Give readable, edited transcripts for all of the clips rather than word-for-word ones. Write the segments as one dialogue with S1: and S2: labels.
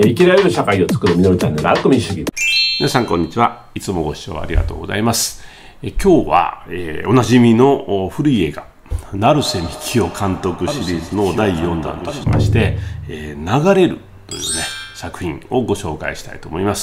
S1: 生きられる社会を作るみのりたんのラクミ主義。
S2: 皆さんこんにちは。いつもご視聴ありがとうございます。今日は、おなじみの古い映画成瀬みきお監督シリーズの第4弾としまして「流れる」というね作品をご紹介したいと思います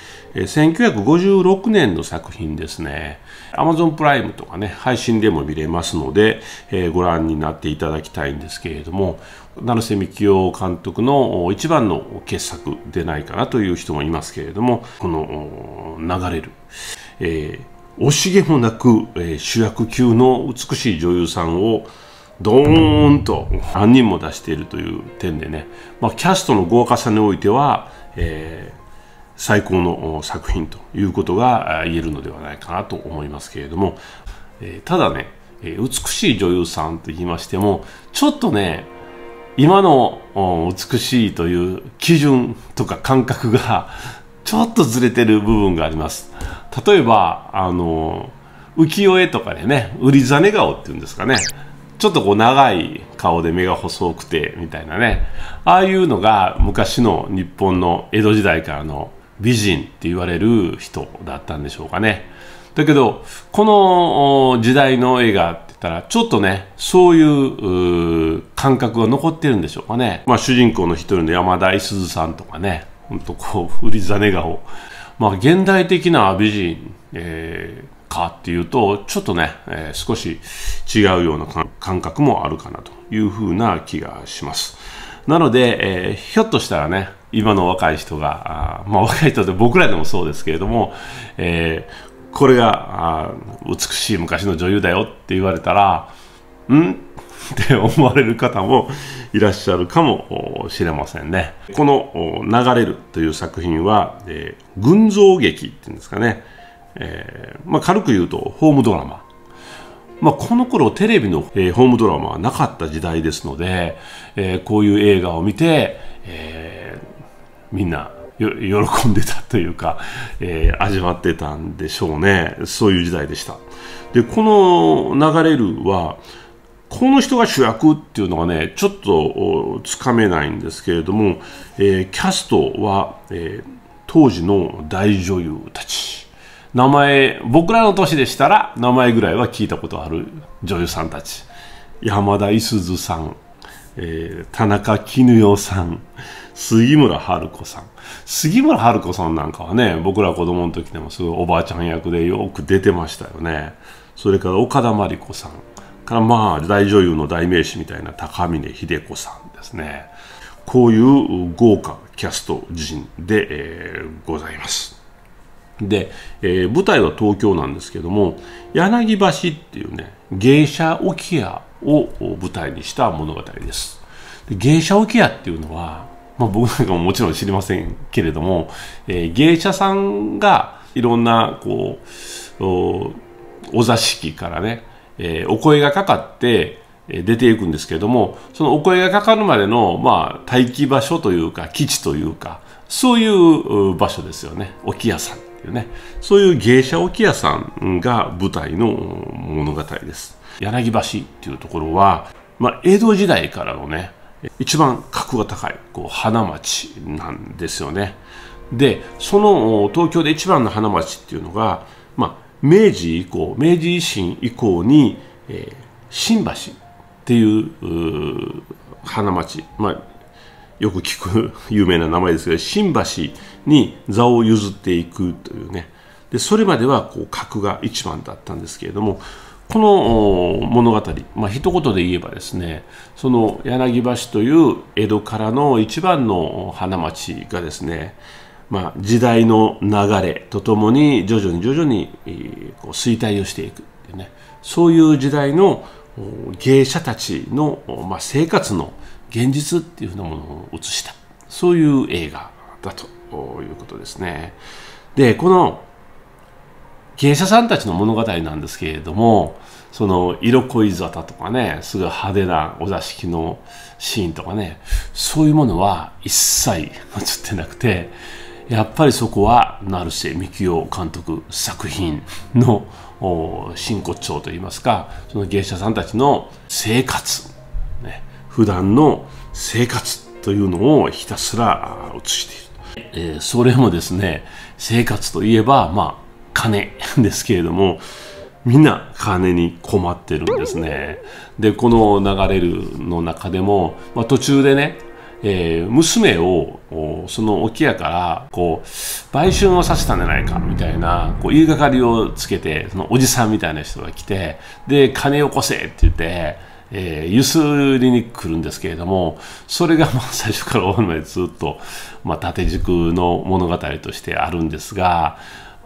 S2: 。1956年の作品ですね。Amazon プライムとかね配信でも見れますので、ご覧になっていただきたいんですけれども、成瀬みきお監督の一番の傑作でないかなという人もいますけれども、この「流れる」惜しげもなく、主役級の美しい女優さんをドーンと何人も出しているという点でね、キャストの豪華さにおいては、最高の作品ということが言えるのではないかなと思いますけれども、ただね、美しい女優さんと言いましてもちょっとね今の美しいという基準とか感覚がちょっとずれてる部分があります。例えば浮世絵とかでね売りざね顔っていうんですかね、ちょっとこう長い顔で目が細くてみたいなね、ああいうのが昔の日本の江戸時代からの美人って言われる人だったんでしょうかね。だけどこの時代の映画って言ったらちょっとねそういう感覚が残ってるんでしょうかね。主人公の一人の山田五十鈴さんとかね、ほんとこう売りざね顔、現代的な美人、かっていうとちょっとね、少し違うような感覚もあるかなというふうな気がします。なので、ひょっとしたらね今の若い人が若い人で僕らでもそうですけれども、これが美しい昔の女優だよって言われたらって思われる方もいらっしゃるかもしれませんね。この「流れる」という作品は、群像劇っていうんですかね、軽く言うとホームドラマ。この頃テレビの、ホームドラマはなかった時代ですので、こういう映画を見て、みんな喜んでたというか、味わってたんでしょうね。そういう時代でした。でこの「流れる」はこの人が主役っていうのがねちょっとつかめないんですけれども、キャストは、当時の大女優たち、名前僕らの年でしたら名前ぐらいは聞いたことある女優さんたち、山田五十鈴さん、田中絹代さん、杉村春子さん。杉村春子さんなんかはね僕ら子供の時でもすごいおばあちゃん役でよく出てましたよね。それから岡田真理子さんから大女優の代名詞みたいな高峰秀子さんですね。こういう豪華キャスト陣で、ございます。で、舞台は東京なんですけども、柳橋っていうね芸者置屋を舞台にした物語です。で芸者置屋っていうのは、僕なんかももちろん知りませんけれども、芸者さんがいろんなこうお座敷からね、お声がかかって出ていくんですけれども、そのお声がかかるまでの待機場所というか基地というかそういう場所ですよね。置屋さんっていうね、そういう芸者置屋さんが舞台の物語です。柳橋っていうところは、江戸時代からのね一番格が高い花町なんですよね。でその東京で一番の花町っていうのが、明治以降、明治維新以降に、新橋っていう花町、よく聞く有名な名前ですけど、新橋に座を譲っていくというね。でそれまでは格が一番だったんですけれども、この物語、一言で言えばですね、その柳橋という江戸からの一番の花町がですね、時代の流れとともに徐々に衰退をしていくっていうね、そういう時代の芸者たちの、生活の現実っていうふうなものを映した、そういう映画だということですね。でこの芸者さんたちの物語なんですけれども、その色恋沙汰とかね、すごい派手なお座敷のシーンとかね、そういうものは一切映ってなくて、やっぱりそこは成瀬みきお監督作品の真骨頂といいますか、その芸者さんたちの生活、普段の生活というのをひたすら映している。 それもですね、生活といえばまあ金ですけれども、みんな金に困ってるんですね。でこの流れるの中でも、途中でね、娘をその沖屋からこう売春をさせたんじゃないかみたいなこう言いがかりをつけて、そのおじさんみたいな人が来て、で金をよこせって言って、ゆすりに来るんですけれども、それが最初から終わるまでずっと、縦軸の物語としてあるんですが、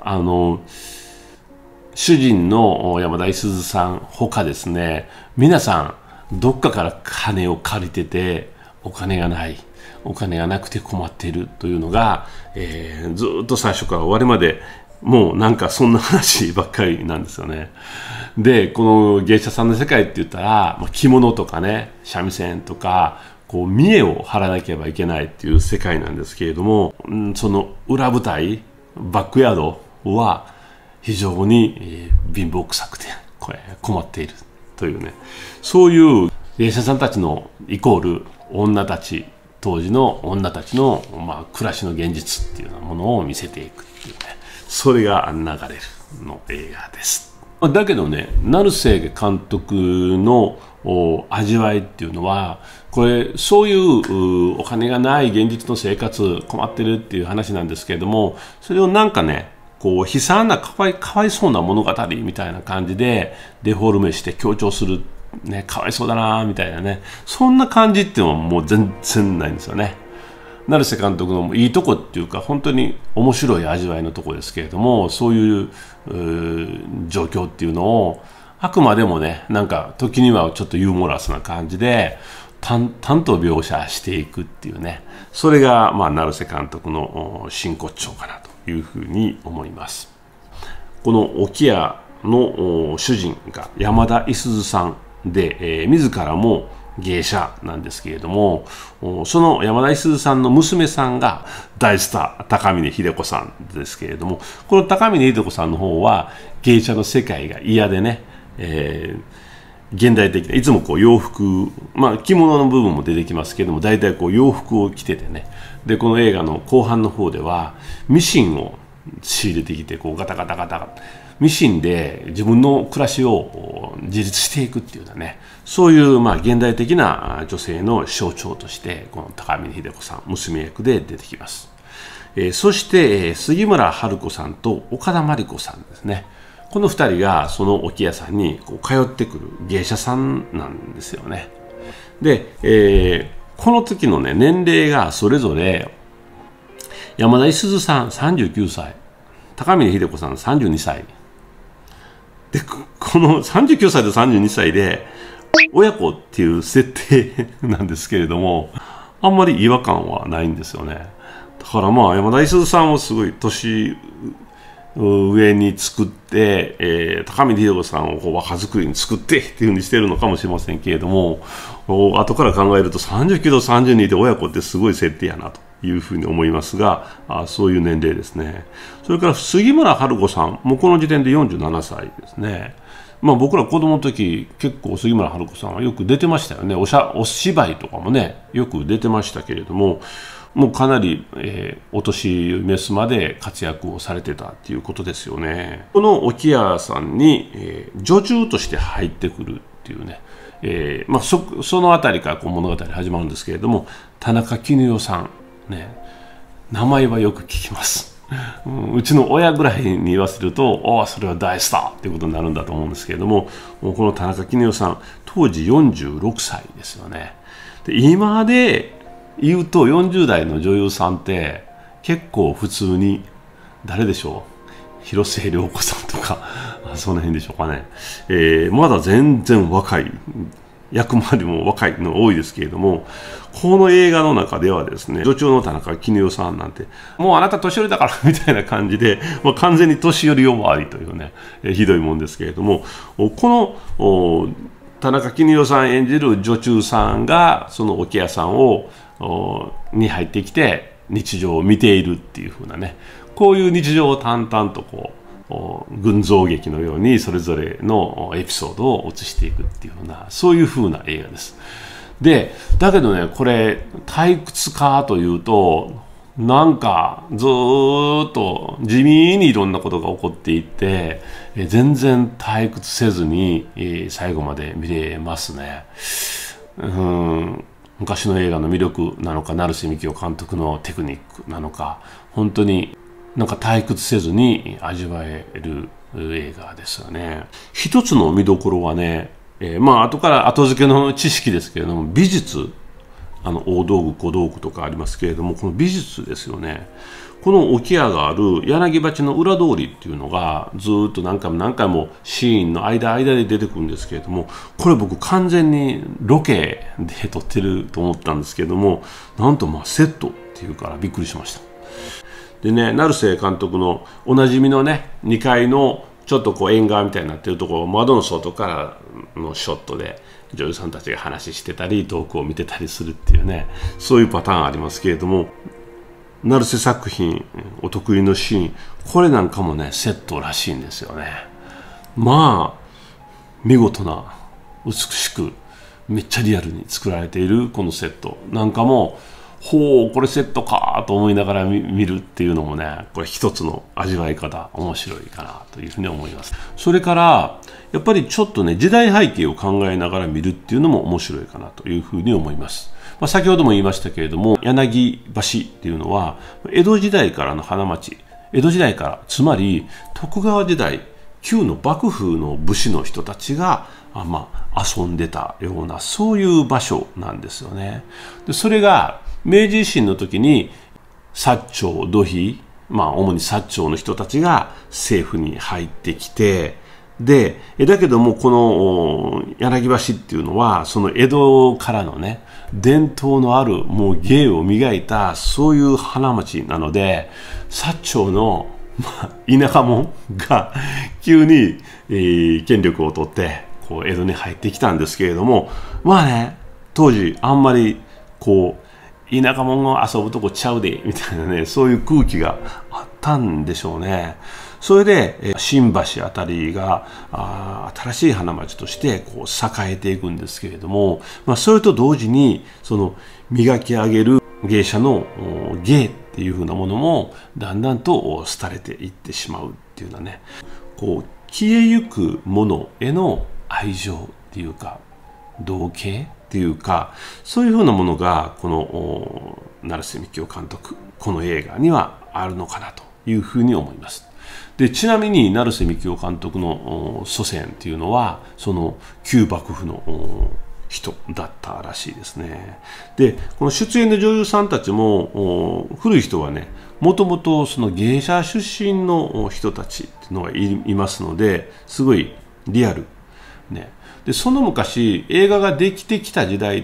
S2: 主人の山田五十鈴さんほかですね、皆さんどっかから金を借りててお金がなくて困っているというのが、ずっと最初から終わりまでもうなんかそんな話ばっかりなんですよね。でこの芸者さんの世界って言ったら、着物とかね、三味線とかこう見栄を張らなければいけないっていう世界なんですけれども、その裏舞台バックヤードは非常に貧乏臭くて困っているというね、そういう芸者さんたちのイコール女たち、当時の女たちの、暮らしの現実っていうようなものを見せていくっていうね、それが流れるの映画です。だけどね、成瀬監督の味わいっていうのは、これそういうお金がない現実の生活困ってるっていう話なんですけれども、それをなんかね、こう悲惨なかわいそうな物語みたいな感じでデフォルメして強調する、ね、かわいそうだなみたいなね、そんな感じっていうのはもう全然ないんですよね。成瀬監督のいいとこっていうか、本当に面白い味わいのとこですけれども、そういう状況っていうのをあくまでもね、なんか時にはちょっとユーモラスな感じで淡々と描写していくっていうね、それが成瀬監督の真骨頂かなというふうに思います。この沖屋の主人が山田五十鈴さんで、自らも芸者なんですけれども、その山田五十鈴さんの娘さんが大スター高峰秀子さんですけれども、この高峰秀子さんの方は芸者の世界が嫌でね、現代的ないつもこう洋服、着物の部分も出てきますけれども、大体こう洋服を着ててね、でこの映画の後半の方ではミシンを仕入れてきて、こうガタガタガタミシンで自分の暮らしを自立していくっていうようなね、そういう現代的な女性の象徴としてこの高峰秀子さん娘役で出てきます。そして杉村春子さんと岡田真理子さんですね。この2人がその沖屋さんにこう通ってくる芸者さんなんですよね。で、この時のね年齢がそれぞれ山田五十鈴さん39歳、高峰秀子さん32歳で、この39歳と32歳で親子っていう設定なんですけれども、あんまり違和感はないんですよね。だから山田五十鈴さんもすごい年上に作って、高峰秀子さんをこう若作りに作ってっていうふうにしてるのかもしれませんけれども、後から考えると39と32で親子ってすごい設定やなというふうに思いますが、そういう年齢ですね。それから杉村春子さんもこの時点で47歳ですね。僕ら子供の時結構杉村春子さんはよく出てましたよね。お芝居とかもねよく出てましたけれども、もうかなり、お年メスまで活躍をされてたっていうことですよね。この沖屋さんに、女中として入ってくるっていうね、そのあたりからこう物語始まるんですけれども、田中絹代さんね、名前はよく聞きます。うちの親ぐらいに言わせると、それは大スターっていうことになるんだと思うんですけれども、この田中絹代さん当時46歳ですよね。で今で言うと40代の女優さんって結構普通に誰でしょう、広末涼子さんとかその辺でしょうかね。まだ全然若い、役回りも若いの多いですけれども、この映画の中ではですね、女中の田中絹代さんなんてもうあなた年寄りだからみたいな感じで、完全に年寄り呼ばわりというね、ひどいもんですけれども、この田中絹代さん演じる女中さんがその沖屋さんに入ってきて日常を見ているっていう風なね、こういう日常を淡々とこう群像劇のようにそれぞれのエピソードを映していくっていう風な、そういう風な映画です。でだけどね、これ退屈かというとなんかずーっと地味にいろんなことが起こっていって全然退屈せずに最後まで見れますね。昔の映画の魅力なのか、成瀬幹雄監督のテクニックなのか、本当になんか退屈せずに味わえる映画ですよね。一つの見どころはね、後から後付けの知識ですけれども、美術、大道具小道具とかありますけれども、この美術ですよね。この桶屋がある柳鉢の裏通りっていうのがずっと何回も何回もシーンの間で出てくるんですけれども、これ僕完全にロケで撮ってると思ったんですけれども、なんとセットっていうからびっくりしました。でね、成瀬監督のおなじみのね、2階のちょっと縁側みたいになってるところ、窓の外からのショットで女優さんたちが話してたり遠くを見てたりするっていうね、そういうパターンありますけれども、成瀬作品お得意のシーン、これなんかもねセットらしいんですよね。見事な美しくめっちゃリアルに作られているこのセットなんかも、ほうこれセットかと思いながら見るっていうのもね、これ一つの味わい方、面白いかなというふうに思います。それからやっぱりちょっとね、時代背景を考えながら見るっていうのも面白いかなというふうに思います。先ほども言いましたけれども、柳橋っていうのは江戸時代からの花街、江戸時代から、つまり徳川時代、旧の幕府の武士の人たちが遊んでたような、そういう場所なんですよね。でそれが明治維新の時に薩長土肥、主に薩長の人たちが政府に入ってきて、でだけどもこの柳橋っていうのはその江戸からのね、伝統のあるもう芸を磨いたそういう花街なので、薩長の田舎者が急に、権力を取って江戸に入ってきたんですけれども、当時あんまり田舎者が遊ぶとこちゃうでみたいなね、そういう空気があったんでしょうね。それで新橋あたりが新しい花街として栄えていくんですけれども、それと同時にその磨き上げる芸者の芸っていう風なものもだんだんと廃れていってしまうっていうようなね、消えゆくものへの愛情っていうか同型っていうか、そういうふうなものがこの成瀬幹雄監督、この映画にはあるのかなというふうに思います。でちなみに成瀬幹雄監督の祖先っていうのはその旧幕府の人だったらしいですね。でこの出演の女優さんたちも古い人はね、もともとその芸者出身の人たちっていうのがいますので、すごいリアルね。でその昔映画ができてきた時代って、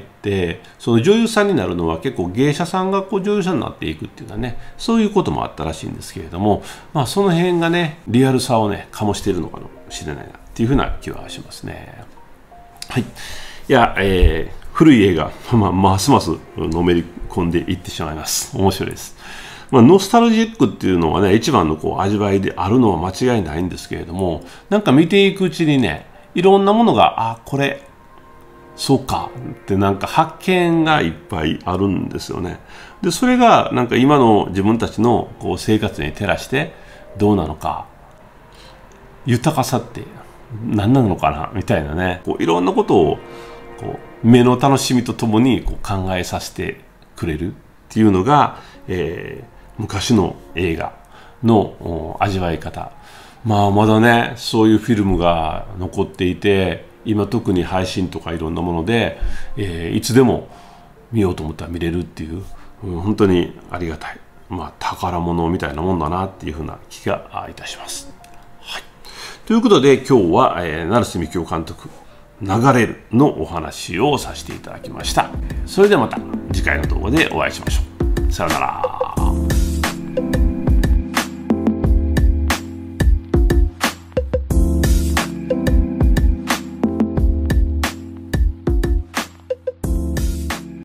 S2: その女優さんになるのは結構芸者さんが女優さんになっていくっていうのはね、そういうこともあったらしいんですけれども、その辺がねリアルさをね醸しているのかもしれないなっていうふうな気はしますね。はい、いや、古い映画、ますますのめり込んでいってしまいます。面白いです。ノスタルジックっていうのはね、一番の味わいであるのは間違いないんですけれども、なんか見ていくうちにね、いろんなものがこれそうかってなんか発見がいっぱいあるんですよね。でそれがなんか今の自分たちの生活に照らしてどうなのか、豊かさって何なのかなみたいなね、いろんなことを目の楽しみとともに考えさせてくれるっていうのが、昔の映画の味わい方。まだねそういうフィルムが残っていて、今特に配信とかいろんなもので、いつでも見ようと思ったら見れるっていう、本当にありがたい、宝物みたいなもんだなっていうふうな気がいたします。はい、ということで今日は、成瀬幹雄監督「流れる」のお話をさせていただきました。それではまた次回の動画でお会いしましょう。さようなら。